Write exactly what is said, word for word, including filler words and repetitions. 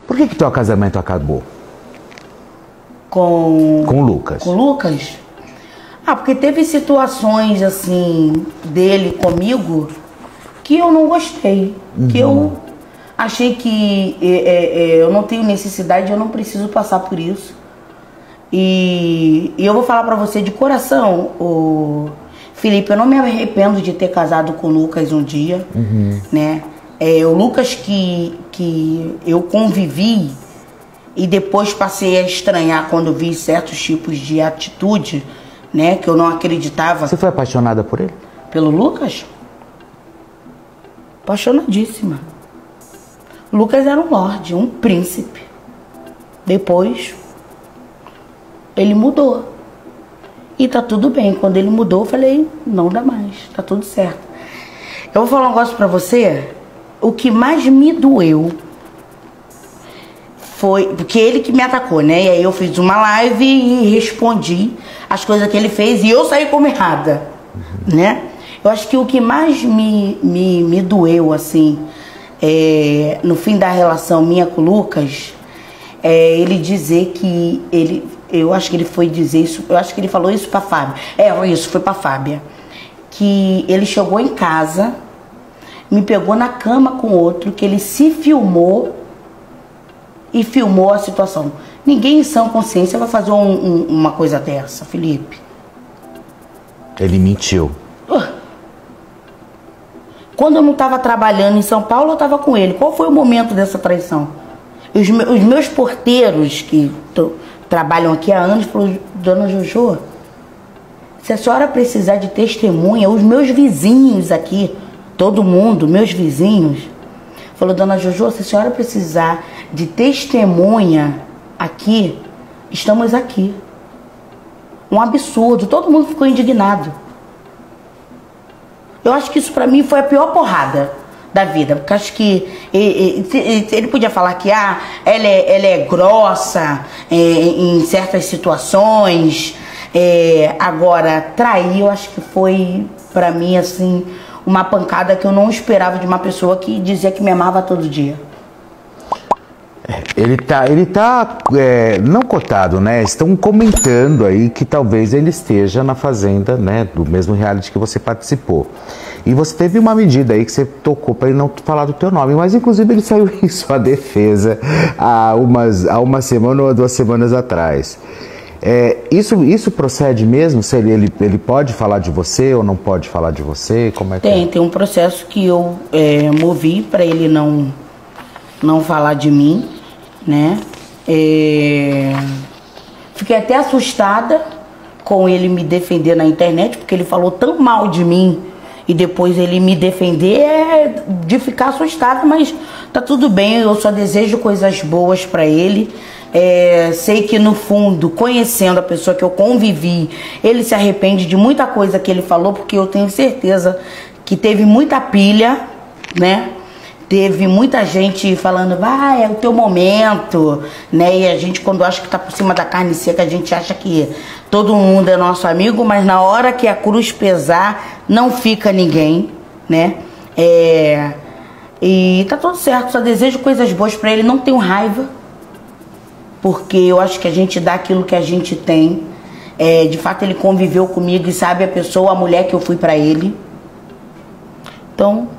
Por que que teu casamento acabou? Com... Com o Lucas. Com o Lucas? Ah, porque teve situações, assim, dele comigo que eu não gostei. Uhum. Que eu achei que é, é, eu não tenho necessidade, eu não preciso passar por isso. E, e eu vou falar pra você de coração, o Felipe, eu não me arrependo de ter casado com o Lucas um dia, uhum. né? É, o Lucas que, que eu convivi e depois passei a estranhar quando vi certos tipos de atitude, né? Que eu não acreditava. Você foi apaixonada por ele? Pelo Lucas? Apaixonadíssima. O Lucas era um lorde, um príncipe. Depois, ele mudou. E tá tudo bem. Quando ele mudou, eu falei, não dá mais, tá tudo certo. Eu vou falar um negócio pra você. O que mais me doeu foi... Porque ele que me atacou, né? E aí eu fiz uma live e respondi as coisas que ele fez e eu saí como errada, uhum. né? Eu acho que o que mais me, me, me doeu, assim, é, no fim da relação minha com o Lucas, é ele dizer que ele... Eu acho que ele foi dizer isso... Eu acho que ele falou isso pra Fábia. É, isso, foi pra Fábia. Que ele chegou em casa, me pegou na cama com outro, que ele se filmou e filmou a situação. Ninguém em sã consciência vai fazer um, um, uma coisa dessa, Felipe. Ele mentiu. Uh. Quando eu não estava trabalhando em São Paulo, eu estava com ele. Qual foi o momento dessa traição? Os, me, os meus porteiros, que tô, trabalham aqui há anos, falaram, dona Jojo, se a senhora precisar de testemunha, os meus vizinhos aqui, todo mundo, meus vizinhos, falou, dona Jojo, se a senhora precisar de testemunha aqui, estamos aqui. Um absurdo, todo mundo ficou indignado. Eu acho que isso pra mim foi a pior porrada da vida, porque acho que ele, ele podia falar que ah, ela, é, ela é grossa é, em certas situações, é, agora trair, eu acho que foi pra mim assim uma pancada que eu não esperava de uma pessoa que dizia que me amava todo dia. Ele tá, ele tá é, não cotado, né? Estão comentando aí que talvez ele esteja na fazenda, né? Do mesmo reality que você participou. E você teve uma medida aí que você tocou para ele não falar do teu nome, mas inclusive ele saiu em sua defesa há, umas, há uma semana ou duas semanas atrás. É, isso, isso procede mesmo? Se ele, ele, ele pode falar de você ou não pode falar de você? Como é que tem, é? tem um processo que eu é, movi para ele não, não falar de mim, né? É, fiquei até assustada com ele me defender na internet, porque ele falou tão mal de mim e depois ele me defender é de ficar assustada, mas tá tudo bem, eu só desejo coisas boas para ele. É, sei que no fundo, conhecendo a pessoa que eu convivi, ele se arrepende de muita coisa que ele falou, porque eu tenho certeza que teve muita pilha, né? Teve muita gente falando, vai, é o teu momento, né? E a gente, quando acha que tá por cima da carne seca, a gente acha que todo mundo é nosso amigo, mas na hora que a cruz pesar, não fica ninguém, né? É, e tá tudo certo, só desejo coisas boas pra ele, não tenho raiva, porque eu acho que a gente dá aquilo que a gente tem. É, de fato, ele conviveu comigo e sabe a pessoa, a mulher que eu fui pra ele. Então,